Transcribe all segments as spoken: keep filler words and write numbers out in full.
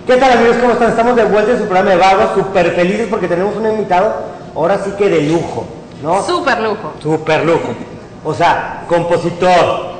¿Qué tal, amigos? ¿Cómo están? Estamos de vuelta en su programa de Vagos, súper felices porque tenemos un invitado, ahora sí que de lujo, ¿no? Súper lujo. Súper lujo. O sea, compositor,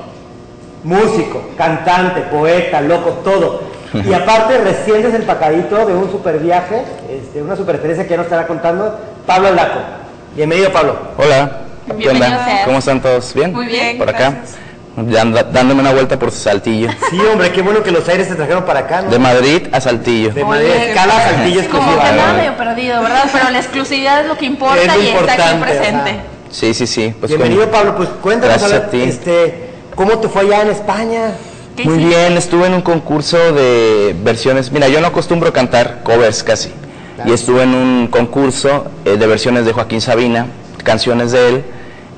músico, cantante, poeta, loco, todo. Y aparte, recién desempacadito de un super viaje, este, una super experiencia que ya nos estará contando, Pablo Laco. Bienvenido, Pablo. Hola. ¿Qué onda? Seas. ¿Cómo están todos? ¿Bien? Muy bien, ¿Por acá? gracias. Ya anda- dándome una vuelta por Saltillo. Sí, hombre, qué bueno que los aires te trajeron para acá, ¿no? De Madrid a Saltillo. De Madrid, Oye, escala a Saltillo Como exclusiva. que andaba ¿no? medio perdido, ¿verdad? Pero la exclusividad es lo que importa Es lo y está aquí importante, presente. ajá. Sí, sí, sí. Pues Bienvenido, con- Pablo. Pues cuéntanos, Gracias a ver, a ti. este, ¿cómo te fue allá en España? ¿Qué Muy hiciste? bien, estuve en un concurso de versiones. Mira, yo no acostumbro cantar covers casi. Claro. Y estuve en un concurso eh, de versiones de Joaquín Sabina, canciones de él.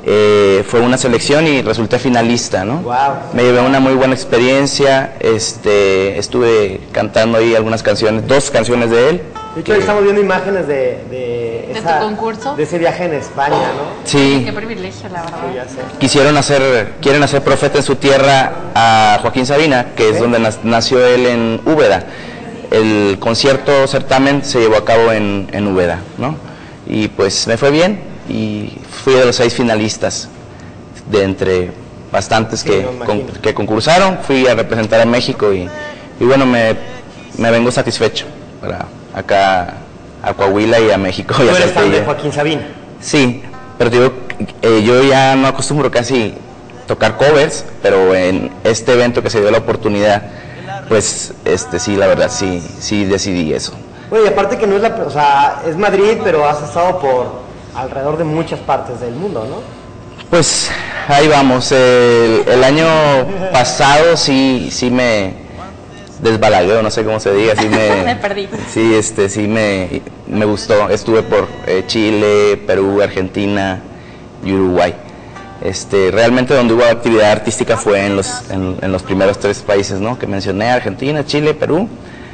Eh, fue una selección y resulté finalista, ¿no? Wow. Me llevé una muy buena experiencia. Este, estuve cantando ahí algunas canciones, dos canciones de él. De hecho, ahí estamos viendo imágenes de... ¿De, ¿De esa- tu concurso? De ese viaje en España, ¿no? Sí. Qué privilegio, la verdad. Sí, ya sé. Quisieron hacer, quieren hacer profeta en su tierra a Joaquín Sabina, que es Ok. donde nas- nació él en Úbeda. El concierto certamen se llevó a cabo en, en Úbeda, ¿no? Y pues me fue bien y fui de los seis finalistas de entre bastantes Sí, que, me con- imagino. que concursaron. Fui a representar a México y, y bueno, me, me vengo satisfecho para acá a Coahuila y a México. Tú y a eres fan Saltillo. de Joaquín Sabina. Sí, pero te digo, eh, yo ya no acostumbro casi tocar covers, pero en este evento que se dio la oportunidad, pues este sí, la verdad, sí, sí decidí eso. Oye, y aparte que no es la... O sea, es Madrid, pero has estado por alrededor de muchas partes del mundo, ¿no? Pues ahí vamos, el, el año pasado sí, sí me desbalagueo, no sé cómo se diga, sí me... Me perdí. Sí, este, sí me, me gustó, estuve por eh, Chile, Perú, Argentina y Uruguay. Este, realmente donde hubo actividad artística fue en los, en, en los primeros tres países, ¿no? Que mencioné, Argentina, Chile, Perú,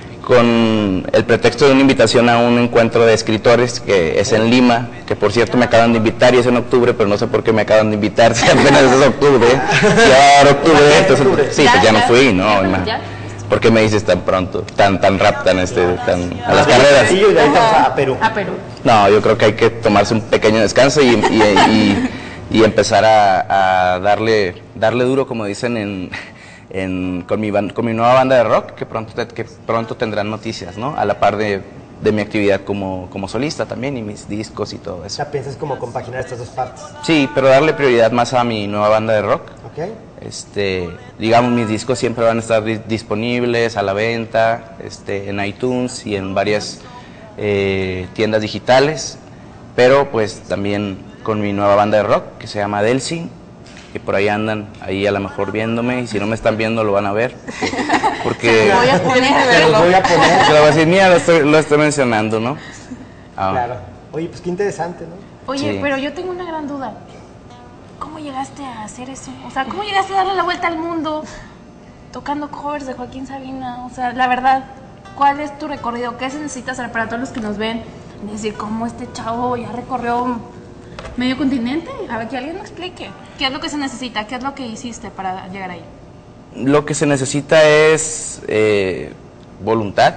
con el pretexto de una invitación a un encuentro de escritores que es en Lima, que por cierto me acaban de invitar y es en octubre, pero no sé por qué me acaban de invitar, si apenas es octubre, ya ahora octubre, entonces, sí, pues ya no fui, ¿no? ¿Ya? Ima- ¿Ya? ¿Por qué me dices tan pronto, tan tan rap, tan este, tan a las Ah, carreras? Sí, y de ahí te vas a Perú. A Perú. No, yo creo que hay que tomarse un pequeño descanso y, y- y- y empezar a, a darle darle duro, como dicen en, en- con, mi ban- con mi nueva banda de rock, que pronto, te- que pronto tendrán noticias, ¿no? A la par de, de mi actividad como, como solista también y mis discos y todo O eso. sea, piensas como compaginar estas dos partes. Sí, pero darle prioridad más a mi nueva banda de rock. ¿Ok? Este, digamos, mis discos siempre van a estar di- disponibles a la venta, este, en iTunes y en varias eh, tiendas digitales, pero pues también con mi nueva banda de rock que se llama Delsin, que por ahí andan, ahí a lo mejor viéndome, y si no me están viendo lo van a ver, porque Voy a poner a Te los verlo. voy a poner. se lo voy a decir, mira, lo estoy, lo estoy mencionando, ¿no? Ah, Claro. Oye, pues qué interesante, ¿no? Oye, Sí. pero yo tengo una gran duda. ¿Cómo llegaste a hacer eso? O sea, ¿cómo llegaste a darle la vuelta al mundo tocando covers de Joaquín Sabina? O sea, la verdad, ¿cuál es tu recorrido? ¿Qué se necesita hacer para todos los que nos ven? Decir, ¿cómo este chavo ya recorrió medio continente? A ver, que alguien me explique. ¿Qué es lo que se necesita? ¿Qué es lo que hiciste para llegar ahí? Lo que se necesita es eh, voluntad,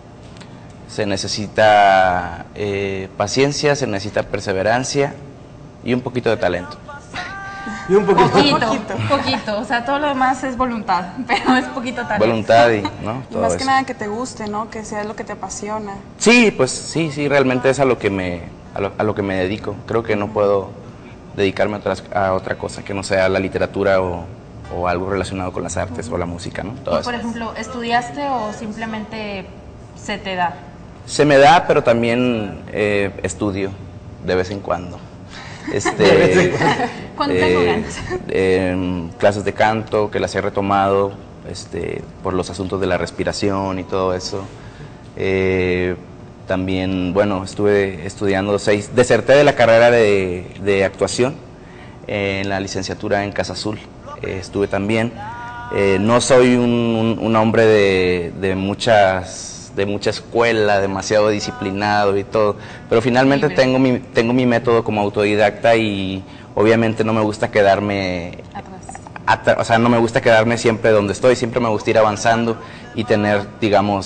se necesita eh, paciencia, se necesita perseverancia y un poquito de talento. Y un poquito. Poquito, poquito. O sea, todo lo demás es voluntad, pero es poquito talento. Voluntad y, ¿no? Y Todo más que eso. nada que te guste, ¿no? Que sea lo que te apasiona. Sí, pues sí, sí, realmente es a lo que me, a lo, a lo que me dedico. Creo que no puedo dedicarme a, otras- a otra cosa que no sea la literatura o, o algo relacionado con las artes o la música, ¿no? Todo Y, eso. por ejemplo, ¿estudiaste o simplemente se te da? Se me da, pero también eh, estudio de vez en cuando. Este, Cuando tengo ganas. em, clases de canto que las he retomado este, por los asuntos de la respiración y todo eso. Eh, también, bueno, estuve estudiando seis, deserté de la carrera de, de actuación en la licenciatura en Casa Azul. Eh, estuve también. Eh, no soy un, un- un hombre de, de muchas de mucha escuela, demasiado disciplinado y todo, pero finalmente Libre. tengo mi, tengo mi método como autodidacta y obviamente no me gusta quedarme Atrás. atra- o sea, no me gusta quedarme siempre donde estoy, siempre me gusta ir avanzando y tener, digamos,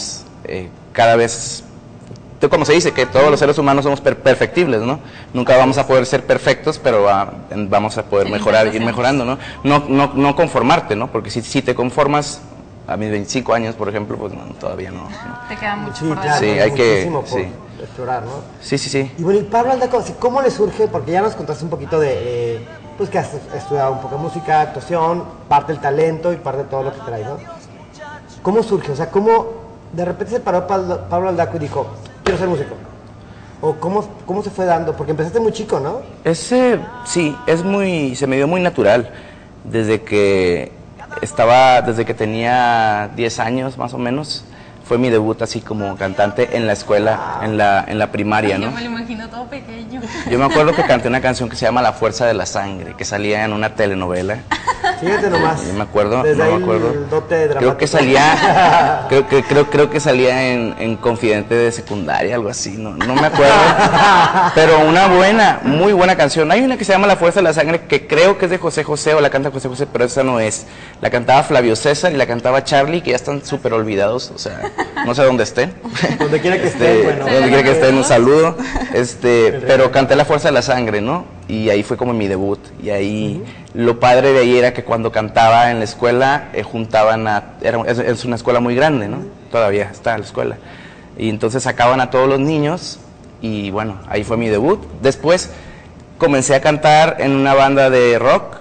eh, cada vez, como se dice, que todos los seres humanos somos per perfectibles, ¿no? Nunca vamos a poder ser perfectos, pero va, vamos a poder mejorar, ir mejorando, ¿no? No, no, no conformarte, ¿no? Porque si, si te conformas a mis veinticinco años, por ejemplo, pues no, todavía no, no. Te queda mucho Sí, por claro, Sí, hay hay que- muchísimo por sí. explorar, ¿no? Sí, sí, sí. Y bueno, y Pablo Aldaco, ¿cómo le surge? Porque ya nos contaste un poquito de, eh, pues que has estudiado un poco de música, actuación, parte del talento y parte de todo lo que traes, ¿no? ¿Cómo surge? O sea, ¿cómo de repente se paró Pablo, Pablo Aldaco y dijo, quiero ser músico? ¿O cómo, cómo se fue dando? Porque empezaste muy chico, ¿no? Ese, sí, es muy, se me dio muy natural. Desde que estaba, desde que tenía diez años más o menos, fue mi debut así como cantante en la escuela, en la, en la primaria, Yo ¿no? me lo imagino todo pequeño. Yo me acuerdo que canté una canción que se llama La Fuerza de la Sangre, que salía en una telenovela. Fíjate nomás. Yo me acuerdo, Desde no ahí me acuerdo. el dote dramático. Creo que salía, creo que creo, creo que salía en, en Confidente de Secundaria, algo así, no, no me acuerdo. Pero una buena, muy buena canción. Hay una que se llama La Fuerza de la Sangre, que creo que es de José José, o la canta José José, pero esa no es. La cantaba Flavio César y la cantaba Charlie, que ya están súper olvidados, o sea, no sé dónde estén. Donde quiera que Este, estén, bueno. donde quiera que estén, un saludo. Este, pero canté La Fuerza de la Sangre, ¿no? Y ahí fue como mi debut. Y ahí, lo padre de ahí era que cuando cantaba en la escuela, eh, juntaban a, era, es, es una escuela muy grande, ¿no? Todavía está la escuela. Y entonces sacaban a todos los niños y bueno, ahí fue mi debut. Después comencé a cantar en una banda de rock,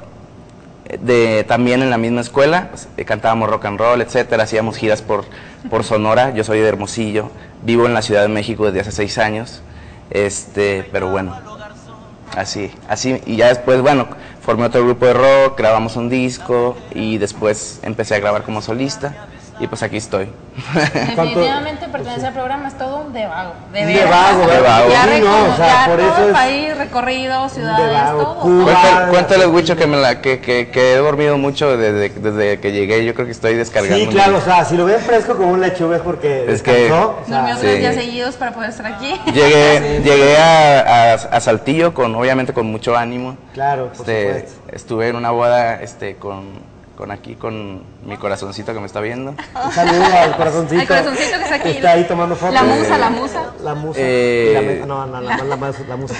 de, también en la misma escuela, pues, eh, cantábamos rock and roll, etcétera, hacíamos giras por, por Sonora. Yo soy de Hermosillo, vivo en la Ciudad de México desde hace seis años, este, pero bueno, así, así, y ya después, bueno, formé otro grupo de rock, grabamos un disco y después empecé a grabar como solista y pues aquí estoy. Definitivamente pertenece al programa, es todo un devago. De Un veras. devago, De vago. Ya, Sí, no, recorrido- o sea, ya por todo eso el es país, recorrido, ciudades, devago, todo. Cuba. Cuéntale, cuéntale, Huicho, que, me la, que, que, que he dormido mucho desde, desde que llegué. Yo creo que estoy descargando. Sí, claro, o sea, si lo ven fresco como un lechuga es porque Es que- descansó, o sea, Durmió tres Sí. días seguidos para poder estar aquí. Llegué, llegué a, a, a Saltillo con, obviamente, con mucho ánimo. Claro, por Este, supuesto. estuve en una boda, este, con, con aquí, con mi corazoncito que me está viendo. Un saludo al corazoncito. Al corazoncito que está aquí. Está ahí tomando fotos. La musa, la musa. La musa. Eh, Y la mesa- no, no, la, la, la, la musa.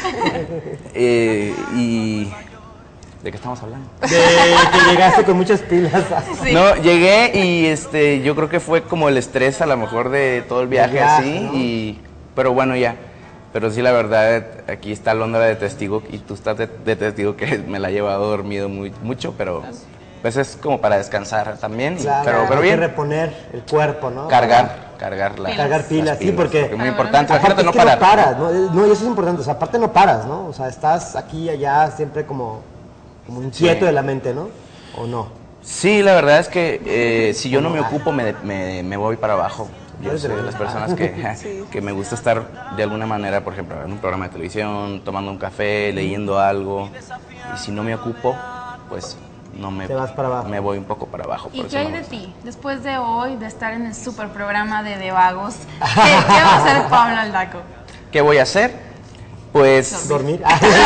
Eh, y ¿de qué estamos hablando? De que llegaste con muchas pilas. Sí. No, llegué y este, yo creo que fue como el estrés a lo mejor de todo el viaje, viaje, así, ¿no? y, pero bueno, ya. Pero sí, la verdad, aquí está Londra de testigo y tú estás de, de testigo que me la he llevado dormido muy, mucho, pero pues es como para descansar también, y- Claro, pero, pero hay que bien, reponer el cuerpo, ¿no? cargar, cargar la, Cargar pilas, las sí, porque- es muy importante, Aparte imagínate es no que parar. no paras, ¿no? Eh, No, y eso es importante, o sea, aparte no paras, ¿no? O sea, estás aquí y allá siempre como, como inquieto Sí. de la mente, ¿no? ¿O no? Sí, la verdad es que eh, si yo no me ocupo me, me, me voy para abajo. Yo soy de las personas que, que me gusta estar de alguna manera, por ejemplo, en un programa de televisión, tomando un café, leyendo algo. Y si no me ocupo, pues no me, Te vas para abajo. me voy un poco para abajo. ¿Y por qué eso hay me de gusta. ti? Después de hoy, de estar en el super programa de Devagos, ¿qué, qué va a hacer Pablo Aldaco? ¿Qué voy a hacer? Pues Dormir.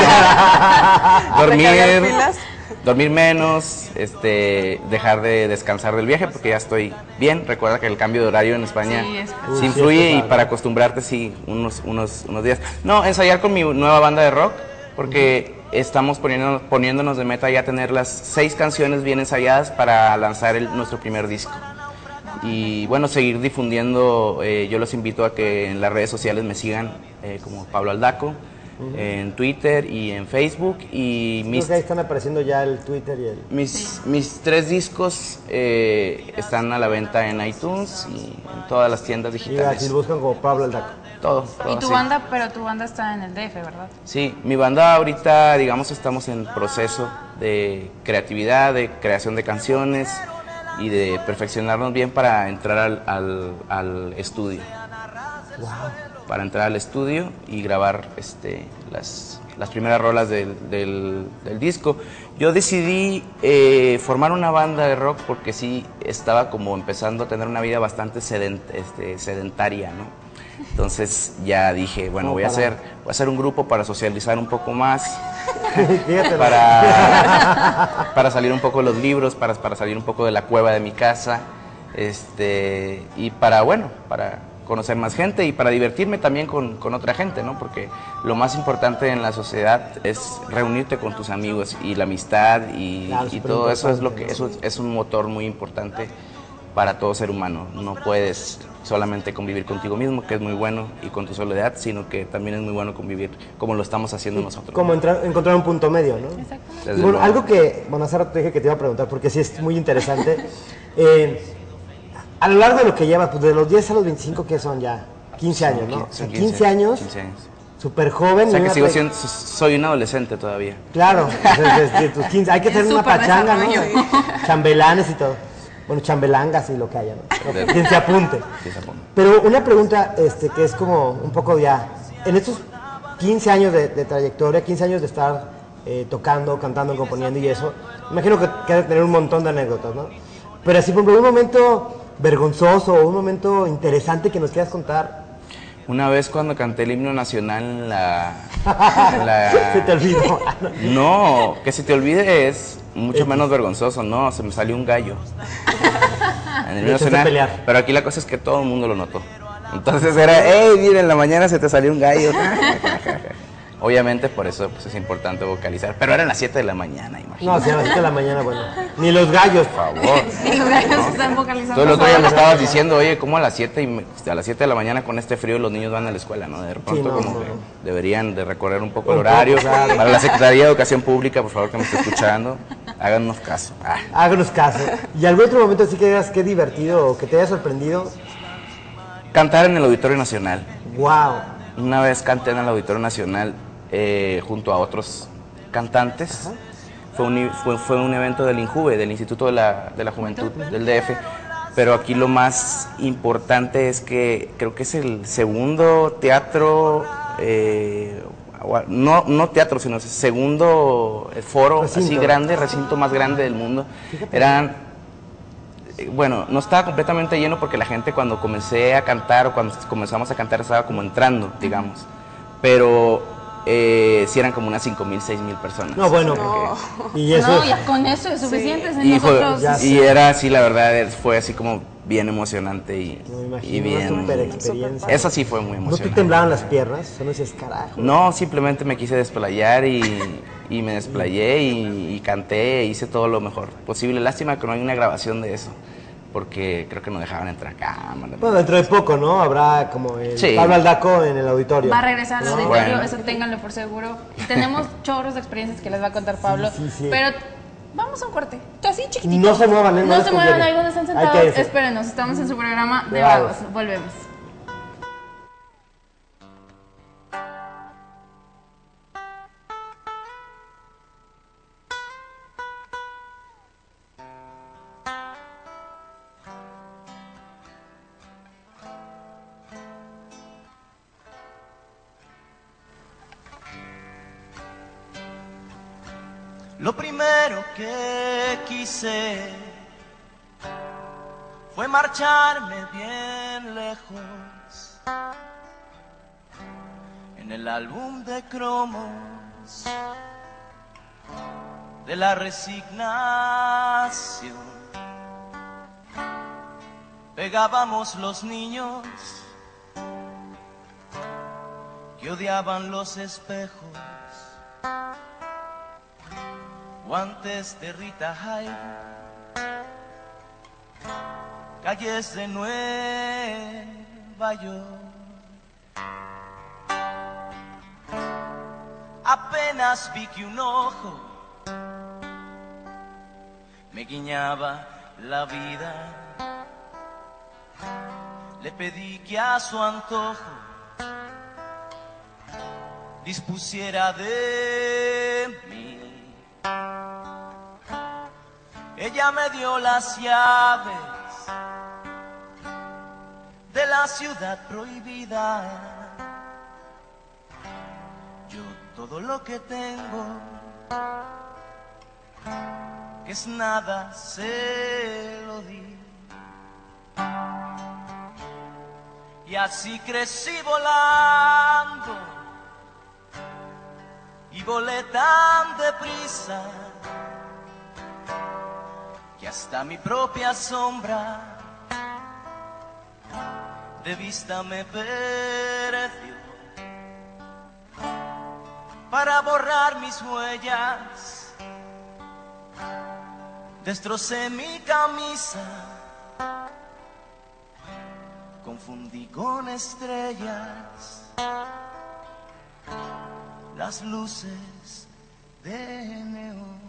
dormir, ¿Recargar pilas? dormir menos, este, dejar de descansar del viaje porque ya estoy bien. Recuerda que el cambio de horario en España Sí, es sí, Uy, sí, influye es y pesado. para acostumbrarte sí, unos, unos, unos días. No, ensayar con mi nueva banda de rock porque estamos poniéndonos, poniéndonos de meta ya tener las seis canciones bien ensayadas para lanzar el- nuestro primer disco. Y bueno, seguir difundiendo, eh, yo los invito a que en las redes sociales me sigan eh, como Pablo Aldaco, en Twitter y en Facebook. Y Creo mis, que ahí están apareciendo ya el Twitter y el... mis, mis tres discos eh, están a la venta en iTunes y en todas las tiendas Y así digitales. lo buscan como Pablo Aldaco. Todo, todo Y tu así. banda, pero tu banda está en el D F, ¿verdad? Sí, mi banda ahorita, digamos, estamos en proceso de creatividad, de creación de canciones y de perfeccionarnos bien para entrar al, al, al estudio. Wow. Para entrar al estudio y grabar este, las, las primeras rolas del, del, del disco. Yo decidí eh, formar una banda de rock porque sí estaba como empezando a tener una vida bastante sedent, este, sedentaria, ¿no? Entonces ya dije, bueno, No, voy a, para. hacer, voy a hacer un grupo para socializar un poco más, Fíjate. para, para salir un poco de los libros, para, para salir un poco de la cueva de mi casa, este, y para, bueno, para conocer más gente y para divertirme también con, con otra gente, ¿no? Porque lo más importante en la sociedad es reunirte con tus amigos y la amistad y, Claro, y todo eso es lo que ¿no? eso es un motor muy importante para todo ser humano. No puedes solamente convivir contigo mismo, que es muy bueno, y con tu soledad, sino que también es muy bueno convivir como lo estamos haciendo nosotros. Como entrar, encontrar un punto medio, ¿no? Exacto. Y Desde bueno, luego. algo que, bueno, hace rato te dije que te iba a preguntar, porque sí es muy interesante. eh, a lo largo de lo que llevas, pues de los diez a los veinticinco, ¿qué son ya? quince años, ¿no? O sea, Son quince años, quince años. súper joven. O sea y que una sigo tra- siendo, soy un adolescente todavía. Claro, o sea, desde tus quince, hay que hacer Es una súper pachanga, ¿no? desarrollo. Chambelanes y todo. Bueno, chambelangas y lo que haya, ¿no? De- Quien se apunte. Sí, se apunta. Pero una pregunta este, que es como un poco ya, en estos quince años de, de trayectoria, quince años de estar eh, tocando, cantando, componiendo y eso, imagino que, que has de tener un montón de anécdotas, ¿no? Pero así, por ejemplo, un momento vergonzoso o un momento interesante que nos quieras contar. Una vez cuando canté el himno nacional en la... en la- Se te olvidó. No, que se te olvide es mucho menos vergonzoso, no, se me salió un gallo. En el himno Te echaste a nacional, pelear. pero aquí la cosa es que todo el mundo lo notó. Entonces era, hey, mira, en la mañana se te salió un gallo. Obviamente por eso pues, es importante vocalizar, pero eran las siete de la mañana, imagínate. No, si a las siete de la mañana, bueno. Ni los gallos. Por favor. Y los gallos se están vocalizando. Todo el otro día me solos. estabas diciendo, oye, ¿cómo a las siete y me- a las siete de la mañana con este frío los niños van a la escuela, ¿no? De pronto no, como no, que no. deberían de recorrer un poco el Un poco, horario. claro. Para la Secretaría de Educación Pública, por favor, que me esté escuchando, háganos caso. Ah. Háganos caso. ¿Y algún otro momento así que digas qué divertido o que te haya sorprendido? Cantar en el Auditorio Nacional. ¡Wow! Una vez canté en el Auditorio Nacional eh, junto a otros cantantes. Fue un, i- fue, fue un evento del INJUVE, del Instituto de la, de la Juventud del D F. Pero aquí lo más importante es que creo que es el segundo teatro, eh, o- no, no teatro, sino el segundo foro así Recinto. grande, recinto más grande del mundo. Eran eh, bueno, no estaba completamente lleno porque la gente cuando comencé a cantar o cuando comenzamos a cantar estaba como entrando, digamos. Pero eh, sí eran como unas cinco mil, seis mil personas. No, bueno. Porque- Y eso No, es- ya con eso es suficiente. y, fue- Nosotros. ya y era así, la verdad, es- fue así como bien emocionante y, me imagino, y bien. una super experiencia. Eso sí fue muy ¿No te emocionante. temblaban las piernas? Solo dices, carajo. No, simplemente me quise desplayar y, y me desplayé y, y canté e hice todo lo mejor posible. Lástima que no hay una grabación de eso, porque creo que no dejaban entrar cámaras. Bueno, dentro de poco, ¿no? Habrá como el Sí. Pablo Aldaco en el auditorio. Va a regresar al ¿no? auditorio, Bueno. eso ténganlo por seguro. Tenemos chorros de experiencias que les va a contar Pablo. sí, sí. Pero vamos a un corte. Así chiquitito. No se muevan, ¿eh? No No les se muevan, conviene. algunos están Ahí sentados. quédense. Espérenos, estamos en su programa de De vagos. vagos. Volvemos. Lo primero que quise fue marcharme bien lejos en el álbum de cromos de la resignación. Pegábamos los niños que odiaban los espejos, guantes de Rita Hayworth, calles de Nueva York. Apenas vi que un ojo me guiñaba la vida, le pedí que a su antojo dispusiera de mí. Ella me dio las llaves de la ciudad prohibida. Yo todo lo que tengo, que es nada, se lo di. Y así crecí volando y volé tan deprisa que hasta mi propia sombra de vista me perdió. Para borrar mis huellas, destrocé mi camisa, confundí con estrellas las luces de neón.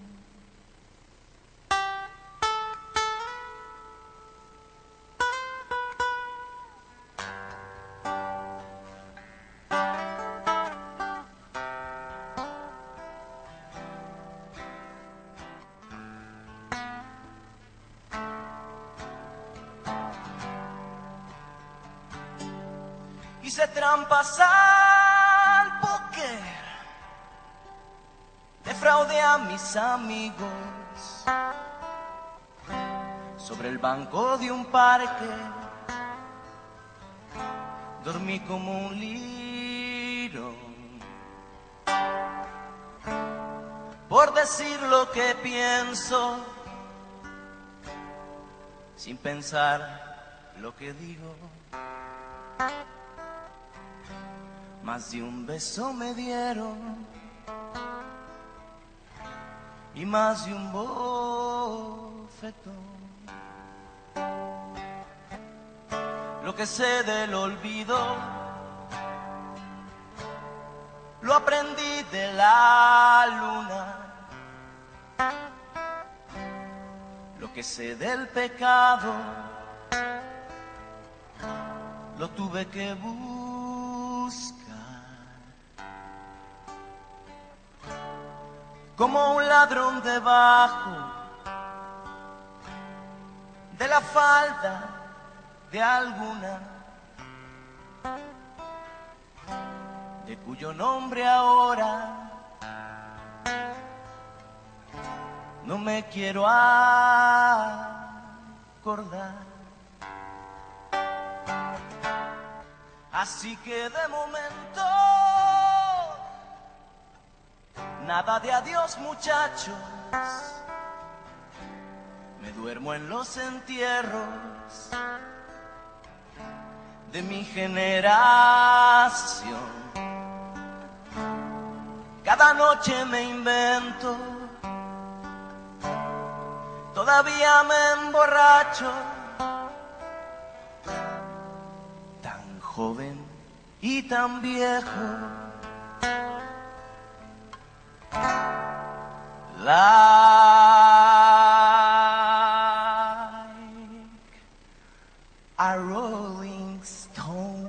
Hice trampas al póker, defraudé a mis amigos sobre el banco de un parque, dormí como un lirón por decir lo que pienso sin pensar lo que digo. Más de un beso me dieron y más de un bofetón. Lo que sé del olvido lo aprendí de la luna. Lo que sé del pecado lo tuve que buscar. Como un ladrón debajo de la falda de alguna, de cuyo nombre ahora no me quiero acordar. Así que de momento nada de adiós, muchachos. Me duermo en los entierros de mi generación. Cada noche me invento, todavía me emborracho. Tan joven y tan viejo. Like a rolling stone.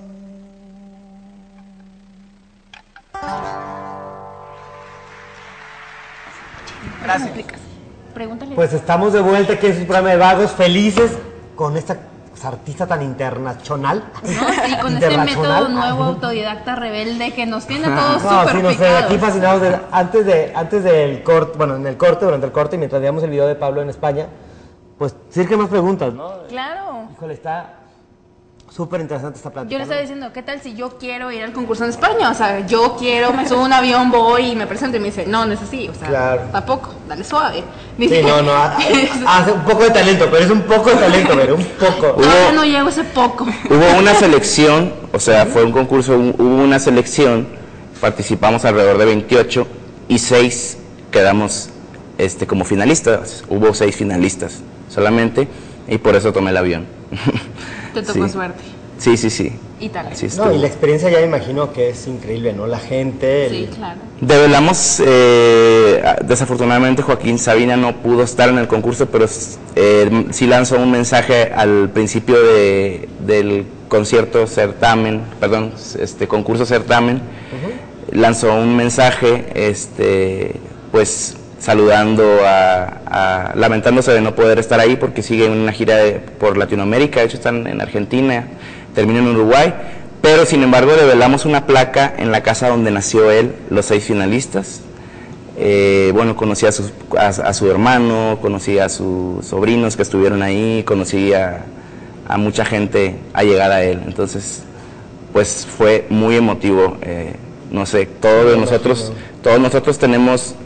Gracias. Pregúntale. Pues estamos de vuelta aquí en su programa de Vagos, felices con esta pues, artista tan internacional. ¿No? Sí, con este método nuevo, autodidacta, rebelde, que nos tiene todos No, súper sí, no sé, picados. aquí fascinados. De, antes, de, antes del corte, bueno, en el corte, durante el corte, y mientras veíamos el video de Pablo en España, pues surgen más preguntas, ¿no? Claro. Híjole, está súper interesante esta plática. Yo le estaba ¿no? diciendo, ¿qué tal si yo quiero ir al concurso en España? O sea, yo quiero, me subo a un avión, voy y me presento y me dice, no, no es así, o sea, Claro. tampoco, dale suave. Sí, no, no, hace un poco de talento, pero es un poco de talento, pero un poco. Todavía no llego a ese poco. Hubo una selección, o sea, fue un concurso, hubo una selección, participamos alrededor de veintiocho y seis quedamos este, como finalistas. Hubo seis finalistas solamente y por eso tomé el avión. Te tocó Sí. suerte. Sí, sí, sí. Y tal. Así No, estuvo. y la experiencia ya me imagino que es increíble, ¿no? La gente. Sí, el- claro. Develamos, eh, desafortunadamente Joaquín Sabina no pudo estar en el concurso, pero eh, sí lanzó un mensaje al principio de, del concierto certamen, perdón, este concurso certamen, uh-huh. Lanzó un mensaje, este, pues saludando a, a, lamentándose de no poder estar ahí porque sigue en una gira de, por Latinoamérica, de hecho están en Argentina, termina en Uruguay. Pero sin embargo develamos una placa en la casa donde nació él, los seis finalistas. Eh, bueno, conocí a, sus, a, a su hermano, conocí a sus sobrinos que estuvieron ahí, conocí a, a mucha gente allegada a él. Entonces, pues fue muy emotivo. Eh, no sé, todos nosotros, todos nosotros tenemos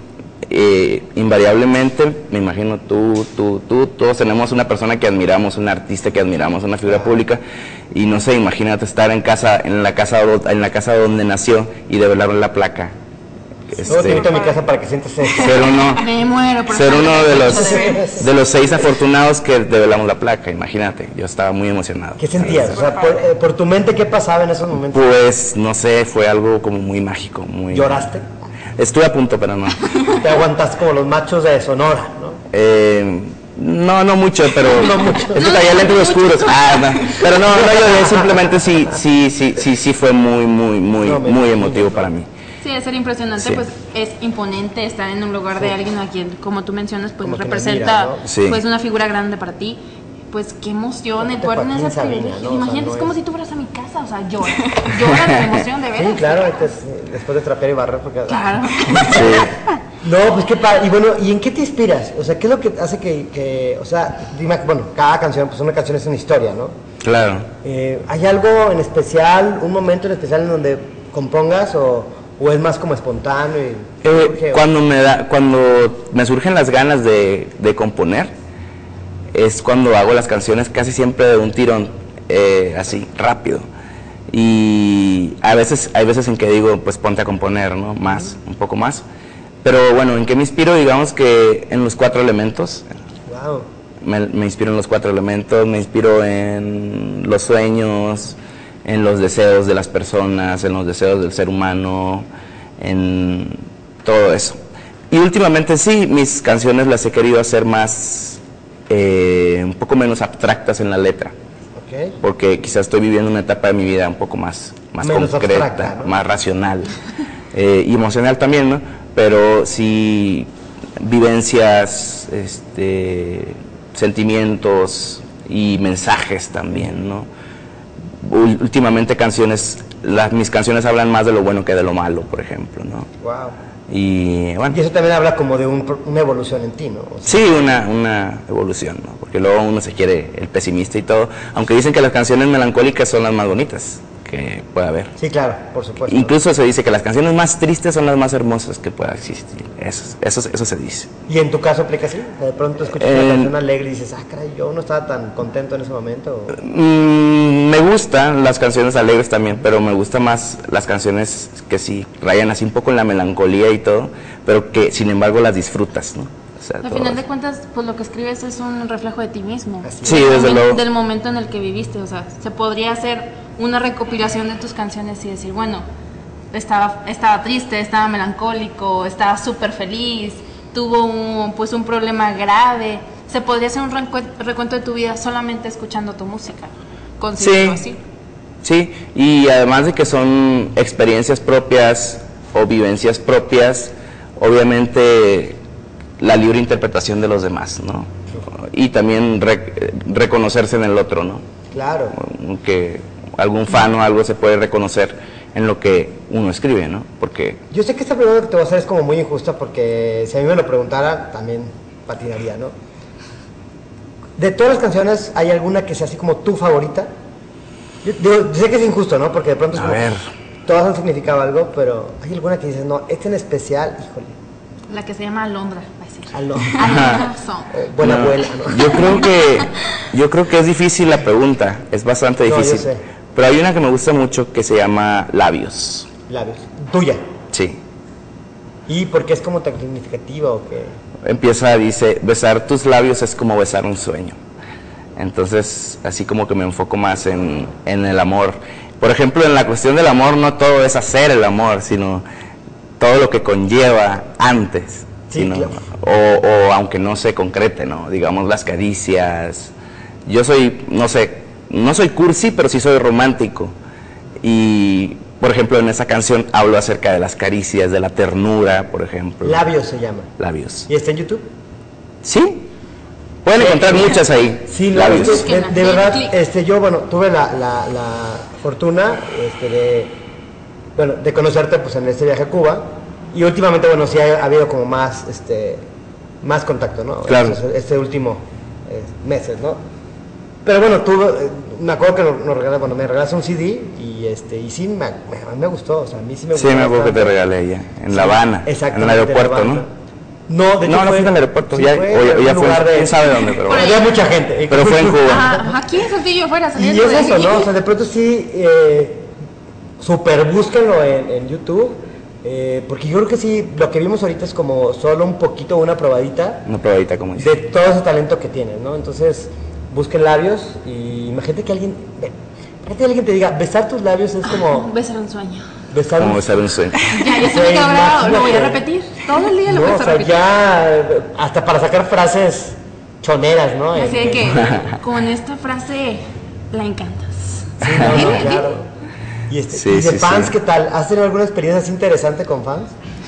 eh, invariablemente, me imagino tú, tú, tú, todos tenemos una persona que admiramos, un artista que admiramos, una figura pública, y no sé, imagínate estar en casa, en la casa, en la casa donde nació y develar la placa. Luego te invito a mi casa para que sientas eso. Ser uno, Me muero por ser saber uno qué de has los, hecho de veras. de los seis afortunados que develamos la placa, imagínate, yo estaba muy emocionado. ¿Qué sentías? O sea, por, eh, por tu mente, ¿qué pasaba en esos momentos? Pues, no sé, fue algo como muy mágico, muy... ¿Lloraste? Estuve a punto, pero no. Te aguantaste como los machos de Sonora, ¿no? Eh, no, no mucho, pero... No mucho. Es que traía lentes oscuros. Ah, no. Pero no, no lloré, simplemente sí, sí, sí, sí, sí fue muy, muy, muy, No, me muy imagino. emotivo para mí. Sí, debe ser impresionante, Sí. pues es imponente estar en un lugar de alguien a quien, como tú mencionas, pues Como que representa admiras, ¿no? Sí. pues una figura grande para ti. Pues qué emoción el Aparte, poder tener Joaquín ese Sabina, privilegio. ¿no? O sea, Imagínate, no es como es- si tú fueras a mi casa, o sea, llora, llora de emoción, de veras. Sí, claro, entonces, después de trapear y barrer, porque... Claro. Sí. No, pues qué padre. Y bueno, ¿y en qué te inspiras? O sea, ¿qué es lo que hace que, que o sea, dime, bueno, cada canción, pues una canción es una historia, ¿no? Claro. Eh, ¿Hay algo en especial, un momento en especial en donde compongas o, o es más como espontáneo? Y, Eh, surge, o- cuando me da, cuando me surgen las ganas de, de componer, es cuando hago las canciones casi siempre de un tirón, eh, así, rápido. Y a veces, hay veces en que digo, pues ponte a componer, ¿no? Más, un poco más. Pero bueno, ¿en qué me inspiro? Digamos que en los cuatro elementos. Wow. Me, me inspiro en los cuatro elementos, me inspiro en los sueños, en los deseos de las personas, en los deseos del ser humano, en todo eso. Y últimamente sí, mis canciones las he querido hacer más, eh, un poco menos abstractas en la letra, Ok. porque quizás estoy viviendo una etapa de mi vida un poco más, más Menos concreta, abstracta, ¿no? más racional, eh, y emocional también, ¿no? Pero sí vivencias, este, sentimientos y mensajes también, ¿no? Ul- Últimamente canciones, las, mis canciones hablan más de lo bueno que de lo malo, por ejemplo, ¿no? Wow. Y bueno, Y eso también habla como de un pro- una evolución en ti, ¿no? O sea, sí, una, una evolución, ¿no? Porque luego uno se quiere el pesimista y todo, aunque dicen que las canciones melancólicas son las más bonitas que puede haber. sí, claro, por supuesto. Incluso se dice que las canciones más tristes son las más hermosas que pueda existir. Eso, eso, eso se dice. ¿Y en tu caso aplica así? O sea, de pronto escuchas Eh, una canción alegre y dices, ah, caray, yo no estaba tan contento en ese momento. o- Mm, me gustan las canciones alegres también, pero me gustan más las canciones que sí rayan así un poco en la melancolía y todo, pero que sin embargo las disfrutas, ¿no? O sea, Al todo final de eso. cuentas, pues lo que escribes es un reflejo de ti mismo. Así Sí, Del desde momen- luego. Del momento en el que viviste, o sea, se podría hacer una recopilación de tus canciones y decir, bueno, estaba, estaba triste, estaba melancólico, estaba súper feliz, tuvo un, pues un problema grave. Se podría hacer un rencue- recuento de tu vida solamente escuchando tu música. Considero Sí. así. Sí, y además de que son experiencias propias o vivencias propias, obviamente la libre interpretación de los demás, ¿no? Y también re- reconocerse en el otro, ¿no? Claro. Que algún fan o algo se puede reconocer en lo que uno escribe, ¿no? Porque Yo sé que esta pregunta que te voy a hacer es como muy injusta porque si a mí me lo preguntara, también patinaría, ¿no? De todas las canciones, ¿hay alguna que sea así como tu favorita? Yo, digo, yo sé que es injusto, ¿no? Porque de pronto es A como, ver. todas han significado algo, pero ¿hay alguna que dices, no, esta en especial, híjole, La que se llama Alondra, va a decir. Aló, Alondra Song. eh, buena no, abuela, ¿no? yo creo que yo creo que es difícil la pregunta, es bastante No, yo difícil. sé. Pero hay una que me gusta mucho que se llama Labios. Labios. Tuya. Sí. ¿Y por qué es como tan significativa o qué? Empieza, dice, besar tus labios es como besar un sueño. Entonces, así como que me enfoco más en, en el amor. Por ejemplo, en la cuestión del amor, no todo es hacer el amor, sino todo lo que conlleva antes. Sí, sino- claro. o, o aunque no se concrete, ¿no? Digamos, las caricias. Yo soy, no sé, no soy cursi, pero sí soy romántico. Y, por ejemplo, en esa canción hablo acerca de las caricias, de la ternura, por ejemplo. Labios se llama. Labios. ¿Y está en YouTube? Sí. Pueden encontrar muchas ahí. Sí, no, labios. es que de, de verdad, Clic. este, yo, bueno, tuve la, la, la fortuna este, de, bueno, de conocerte pues, en este viaje a Cuba y últimamente, bueno, sí ha, ha habido como más, este, más contacto, ¿no? Claro. Este, este último eh, meses, ¿no? Pero bueno, tú, eh, me acuerdo que nos, nos regalaste, bueno, me regalaste un C D y, este, y sí, me, me, me gustó, o sea, a mí sí me Sí, gustó. me acuerdo que te bastante. regalé ella, en Sí, La Habana, en el exactamente, aeropuerto, en La ¿no? Habana. No, de hecho No, no fue fue en el aeropuerto, sí ya, fue o ya- en ya un fue, lugar de- quién sabe dónde, pero bueno. Había mucha gente. Pero fue en Cuba. Ah, aquí en Saltillo afuera, Y saliendo es de eso, aquí. ¿no? O sea, de pronto sí, eh, super búsquenlo en, en YouTube, eh, porque yo creo que sí, lo que vimos ahorita es como solo un poquito, una probadita Una probadita, como dice. de todo ese talento que tienes, ¿no? Entonces, busquen labios y imagínate que alguien, imagínate que alguien te diga, besar tus labios es como Besar un sueño. besar Como un... besar un sueño. Ya, ya se Sí, me quedó grabado, lo voy a imagínate. repetir. Todo el día lo No, voy a o sea, repetir. ya, hasta para sacar frases choneras, ¿no? Así de Eh, que con esta frase la encantas. Sí, no, no, Dile, dile. claro. Y, este, Sí, y de sí, fans, sí. ¿qué tal? ¿Has tenido alguna experiencia así interesante con fans?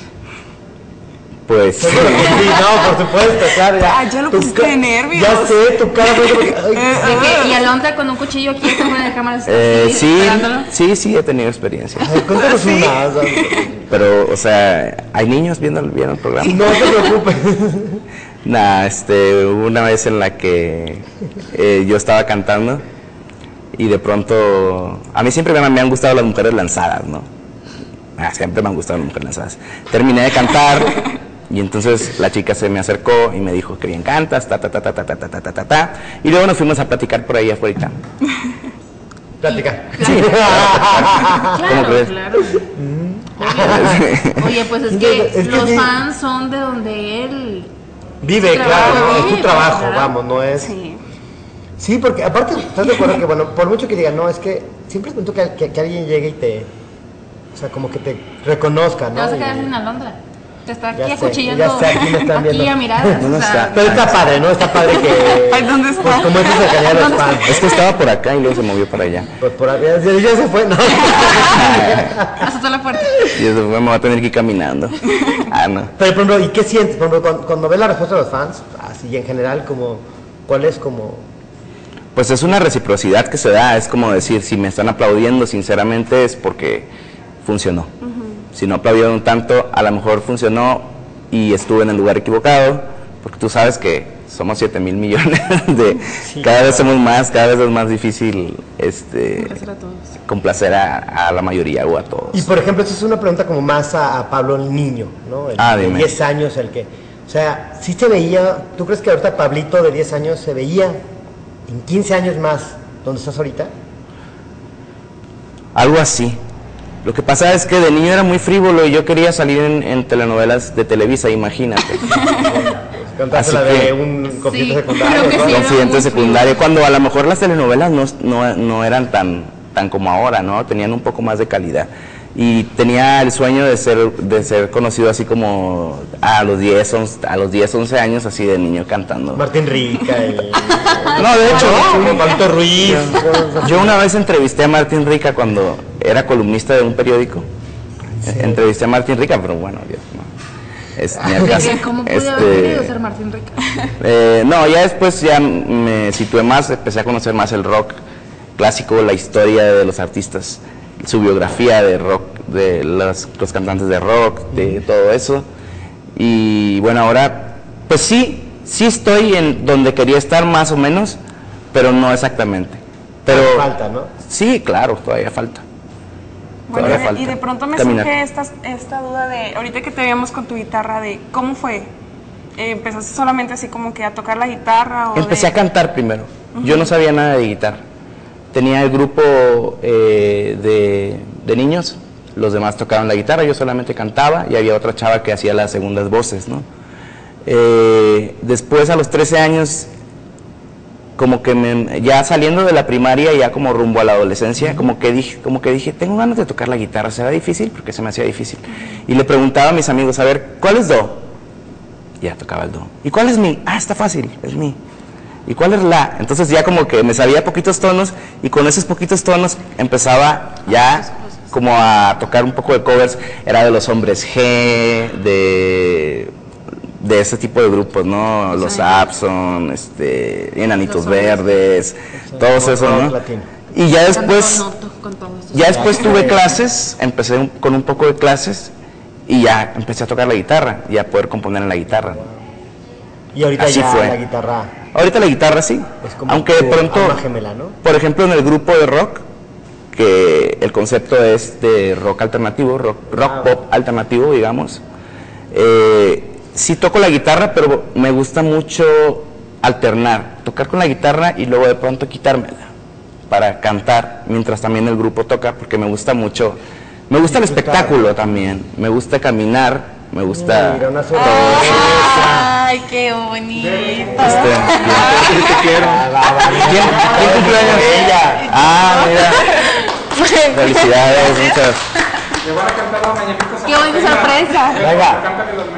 Pues Seguro que sí, no, por supuesto, claro. Ya, Ah, ya lo Tu pusiste ca- de nervios. Ya sé, tu cara fue como que, ay, De que, y Alondra con un cuchillo aquí está fuera de cámara está eh, así, sí, esperándolo. sí, sí, he tenido experiencias. ay, cuéntanos una. O sea, Pero, o sea, hay niños viendo, el- viendo el programa. no te preocupes. Nah, este, hubo una vez en la que eh, yo estaba cantando y de pronto, a mí siempre me, me han gustado las mujeres lanzadas, ¿no? Ah, siempre me han gustado las mujeres lanzadas. Terminé de cantar y entonces la chica se me acercó y me dijo que bien cantas, ta, ta, ta, ta, ta, ta, ta, ta, ta, ta, ta. Y luego nos fuimos a platicar por ahí afuera. Platica. Sí. ¿Cómo Claro, crees? claro. Obvio. Oye, pues es que Es que los sí. fans son de donde él Vive, Su claro, trabajo, ¿no? Es vive, tu trabajo, claro. vamos, no es... Sí. Sí, porque aparte, ¿estás de acuerdo que, bueno, por mucho que digan, no, es que siempre es bonito que, que, que alguien llegue y te... O sea, como que te reconozca, te ¿no? vas a quedar Y- sin Alondra. Te está Ya aquí sé, acuchillando. ya sé, aquí me están aquí viendo. a miradas. ¿Dónde o sea, está? Pero está padre, ¿no? Está padre que... Ay, ¿dónde está? Pues como esa cercanía de los fans. Es que estaba por acá y luego se movió para allá. Pues por ahí, ya, ya se fue, ¿no? azotó la puerta. Y eso fue, me va a tener que ir caminando. Ah, no. Pero, por ejemplo, ¿y qué sientes? Por ejemplo, cuando, cuando ves la respuesta de los fans, así en general, como... ¿Cuál es como...? Pues es una reciprocidad que se da, es como decir, si me están aplaudiendo sinceramente es porque funcionó. Si no aplaudieron tanto, a lo mejor funcionó y estuve en el lugar equivocado, porque tú sabes que somos siete mil millones de... Sí, cada vez claro. somos más, cada vez es más difícil este, Complacer a todos. complacer a, a la mayoría o a todos. Y por ejemplo, esta es una pregunta como más a, a Pablo el niño, ¿no? El Ah, de dime. diez años, el que... O sea, sí se veía... ¿Tú crees que ahorita Pablito de diez años se veía en quince años más donde estás ahorita? Algo así. Lo que pasa es que de niño era muy frívolo y yo quería salir en, en telenovelas de Televisa, imagínate. Cantaste la Así de que- un confidente Sí, secundario, creo que ¿no? sí. era Confidente muy secundario, cuando a lo mejor las telenovelas no, no, no eran tan, tan como ahora, ¿no? Tenían un poco más de calidad. Y tenía el sueño de ser, de ser conocido así como a los diez, once, a los diez, once años, así de niño cantando. Martín Rica y... No, de hecho, No, Pablito Ruiz. yo una vez entrevisté a Martín Rica cuando era columnista de un periódico. Entrevisté a Martín Rica, pero bueno, Dios, no. Es, ni al caso. ¿Cómo pude haber Este, querido ser Martín Rica? Eh, no, ya después ya me situé más, empecé a conocer más el rock clásico, la historia de los artistas, su biografía de rock, de los, los cantantes de rock, de todo eso. Y bueno, ahora, pues sí, sí estoy en donde quería estar más o menos, pero no exactamente. Pero Falta, ¿no? sí, claro, todavía falta. Bueno, Todavía y de- falta y de pronto me caminar. surge esta, esta duda de, ahorita que te veíamos con tu guitarra, de cómo fue. Eh, ¿Empezaste solamente así como que a tocar la guitarra? O Empecé de- a cantar primero. Yo no sabía nada de guitarra. Tenía el grupo eh, de, de niños, los demás tocaban la guitarra, yo solamente cantaba y había otra chava que hacía las segundas voces, ¿no? Eh, después, a los trece años, como que me- ya saliendo de la primaria, ya como rumbo a la adolescencia, como que dije, como que dije, tengo ganas de tocar la guitarra, ¿será difícil? Porque se me hacía difícil. Y le preguntaba a mis amigos, a ver, ¿cuál es do? Y ya tocaba el do. ¿Y cuál es mi? Ah, está fácil, es mi. ¿Y cuál es la? Entonces ya como que me sabía poquitos tonos y con esos poquitos tonos empezaba ya como a tocar un poco de covers. Era de los Hombres G, de, de ese tipo de grupos, ¿no? Los Abson, este, Enanitos Verdes, todos esos, rock ¿no? latino. Y ya después, Con Otto, con todo eso. ya después tuve clases, empecé un- con un poco de clases y ya empecé a tocar la guitarra y a poder componer en la guitarra. Y ahorita Así ya fue. la guitarra Ahorita la guitarra sí, es como aunque de tu pronto, alma gemela, ¿no? por ejemplo en el grupo de rock, que el concepto es de rock alternativo, rock, rock Ah, pop alternativo, digamos, eh, sí toco la guitarra, pero me gusta mucho alternar, tocar con la guitarra y luego de pronto quitármela para cantar, mientras también el grupo toca, porque me gusta mucho, me gusta el espectáculo también, me gusta caminar, me gusta... Mira, una Ay, qué bonito. Este, yo te quiero. ¿Quién, ¿Quién cumpleaños? Ella. Ah, mira. Felicidades, muchas. Le van a cantar las mañanitas. Qué bonita sorpresa. Venga. Cántale las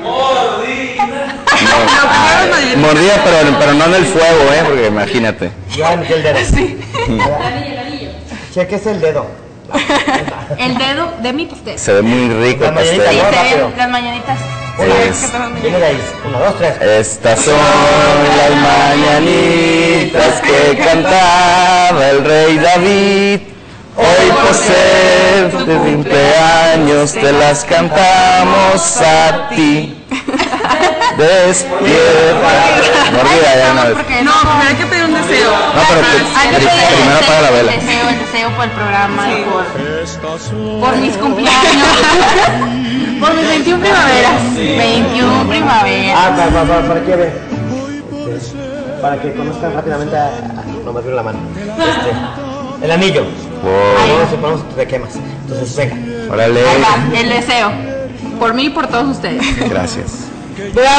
mañanitas. No, mordida, pero, pero no en el fuego, ¿eh? Porque imagínate. Ya metí el dedo. Sí. Cheques el dedo. El dedo de mi pastel. Se ve muy rico el La mañanita, pastel. Sí, no, se rápido. ven las mañanitas. Es- Viene de ahí. Uno, dos, tres. Estas son las mañanitas que cantaba el rey David. Hoy por ser tu cumpleaños te las cantamos a ti. Despierta. Mordida ya una vez. Porque No, pero hay que pedir un deseo. No, pero que- Ay, yo pri- soy el primero deseo, apaga la vela. El deseo, el deseo por el programa y por, por mis cumpleaños. Por mis veintiuna primaveras. veintiuna primaveras. Ah, para, para, para, para que vean. Para que conozcan rápidamente a... No, me dio la mano. Este, el anillo. Wow. No, si ponemos te quemas. Entonces, venga. Órale. Ahí va, el deseo. Por mí y por todos ustedes. Gracias. ¡Bravo!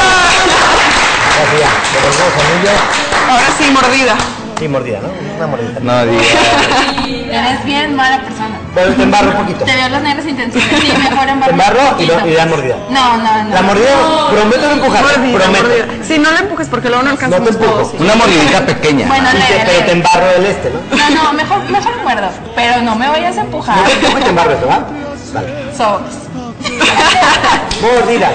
Así ya, devolvemos anillo. Ahora sí, mordida. Sí, mordida, ¿no? Una mordida. No digas. Eres bien mala persona. Pero te embarro un poquito. Te veo las negras intenciones. Sí, mejor embarro. Te embarro un y, lo, poquito. y da mordida. No, no, no. La mordida, prometo no empujar. Mordida, prometo. mordida. Sí, no la empujes porque luego no No alcanzamos te empujo. todos. Una mordidita pequeña. Bueno, Sí, leve, te- pero te leve. embarro el este, ¿no? No, no, mejor, mejor muerdo. Pero no me vayas a empujar. No te empujo y te embarro eso, ¿va? Vale. Sobres. Mordida.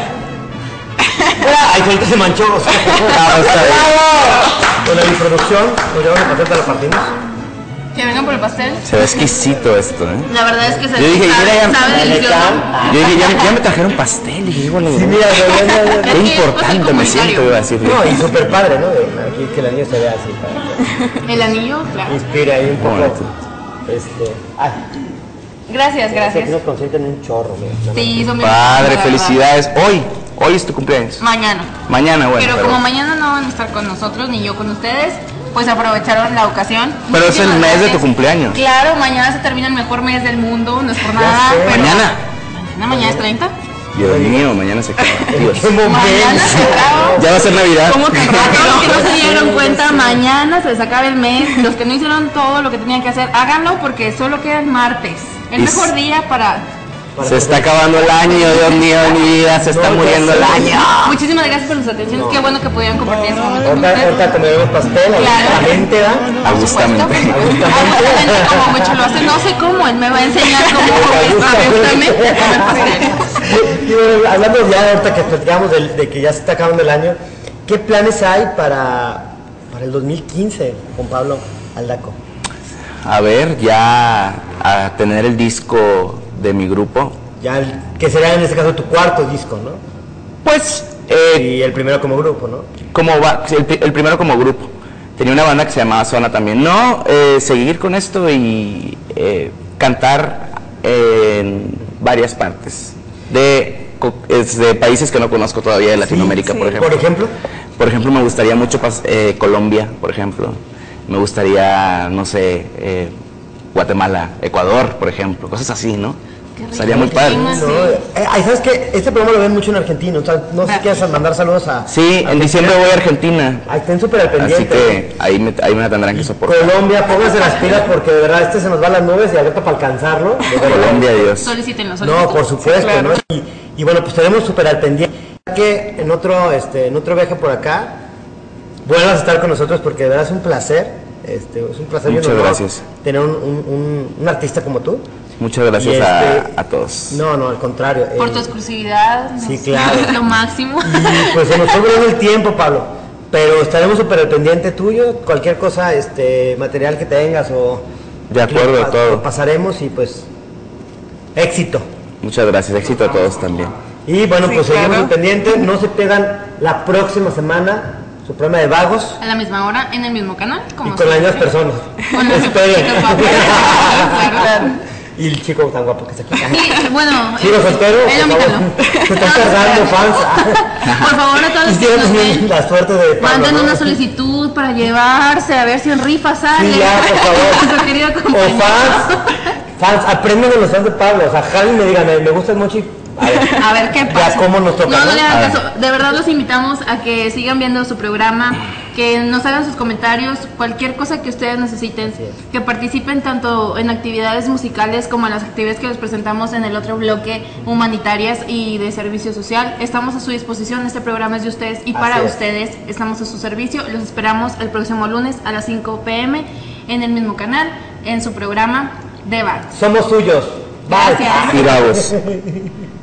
Ay, ahorita se manchó. O sea, Ah, está bien. ¡bravo! Con la producción, nos llevamos el pastel, te lo partimos. Que vengan por el pastel. Se ve exquisito esto, ¿eh? La verdad es que se Yo dije, sabe, mira, ya- sabe delicioso. Yo dije, ya, ya me trajeron pastel. Y digo, Sí, mira, ya, ya, ya, qué ya. Es que es importante me comunitario. siento, iba a decir. No, y súper padre, ¿no? De- Aquí que el anillo se vea así, para que El anillo, claro. inspire ahí un poco. Bonito. Este. Ay, Gracias, aquí gracias. nos consienten un chorro, mira. nada más. Sí, son bien Padre, la verdad. felicidades. Hoy, hoy es tu cumpleaños. Mañana. Mañana, bueno. Pero pero- como mañana no van a estar con nosotros, ni yo con ustedes, pues aprovecharon la ocasión. Pero es el Muchísimas mes de gracias. tu cumpleaños. Claro, mañana se termina el mejor mes del mundo, no es por nada. sé. Pero Mañana. Mañana, mañana es treinta. Dios mío, mañana se acaba. Dios. ¡Qué momento! Mañana se acaba. Ya va a ser Navidad. ¿Cómo tan Para rápido? todos los que no se dieron cuenta, mañana se les acaba el mes. Los que no hicieron todo lo que tenían que hacer, háganlo porque solo queda el martes. El Y mejor s- día para... Se está acabando el año, Dios mío, mi vida, se está No, ya muriendo el sé. año. Muchísimas gracias por sus atenciones. Qué bueno que pudieron compartir este momento con Ahorita, ustedes. ahorita comeremos pastel, Claro. la gente da. Agustamente. Agustamente, como mucho lo hace. No sé cómo, él me va a enseñar cómo agustamente comer pastel. Y bueno, hablando ya ahorita que platicamos de, de que ya se está acabando el año, ¿qué planes hay para, para el dos mil quince con Pablo Aldaco? A ver, ya a tener el disco de mi grupo. Ya, el- que será en este caso tu cuarto disco, ¿no? Pues, eh, Y el primero como grupo, ¿no? como va, el, pri- el primero como grupo. Tenía una banda que se llamaba Zona también. No, eh, seguir con esto y eh, cantar en varias partes. De, co- es de países que no conozco todavía de Latinoamérica, sí. por ejemplo. Por ejemplo, Por ejemplo, me gustaría mucho pas- eh, Colombia, por ejemplo. Me gustaría, no sé, eh, Guatemala, Ecuador, por ejemplo. Cosas así, ¿no? Estaría muy padre. no, eh, ay, ¿sabes qué? Este programa lo ven mucho en argentino, o sea, no sé si quieres mandar saludos a... Sí, en diciembre voy a Argentina. Ahí estén súper al Así pendiente. que ahí me, ahí me tendrán que soportar. Colombia, pónganse las pilas porque de verdad este se nos va a las nubes y ahorita para alcanzarlo. de verdad. Colombia, Dios. Solicítenlo, No, solicítenlo. por supuesto, Sí, claro. ¿no? Y, y bueno, pues tenemos súper al pendiente que en otro, este, en otro viaje por acá vuelvas a estar con nosotros porque de verdad es un placer, este, es un placer y un Muchas honor gracias. tener un, un- un- un artista como tú. Muchas gracias Y a, este- a todos. No, no, al contrario. Por eh, tu exclusividad. Sí, nos- claro. Lo máximo. Y pues se nos fue volando el tiempo, Pablo. Pero estaremos súper al pendiente tuyo. Cualquier cosa, este, material que tengas o... De acuerdo, lo pa- todo. lo pasaremos y pues... Éxito. Muchas gracias. Éxito a todos también. Y bueno, Sí, pues seguimos claro. al pendiente. No se pierdan la próxima semana su programa de vagos A la misma hora, en el mismo canal. y Como con las mismas siempre. personas. Con las Esperen. chicas guapas. Claro. Y el chico tan guapo que se quita. Sí, bueno, Sigo eh, soltero, él por favor. omítalo. Se están No, cargando espérame. fans. Por favor, a todos los que Quisiera nos tener ven, la suerte de Pablo, manden ¿no? una solicitud para llevarse, a ver si en rifa sale. Sí, ya, por favor. Nuestro querido O compañero. fans, fans, aprendan de los fans de Pablo. O sea, Javi me diga, me, me gusta el mochi. A ver, A ver qué pasa. ya cómo nos toca, No, no ¿no? le A hagan ver. caso. De verdad los invitamos a que sigan viendo su programa, que nos hagan sus comentarios, cualquier cosa que ustedes necesiten, que participen tanto en actividades musicales como en las actividades que les presentamos en el otro bloque, humanitarias y de servicio social. Estamos a su disposición, este programa es de ustedes y para Así es. ustedes estamos a su servicio. Los esperamos el próximo lunes a las cinco pe eme en el mismo canal, en su programa de Bar. Somos suyos. Bye. Gracias. Y vamos.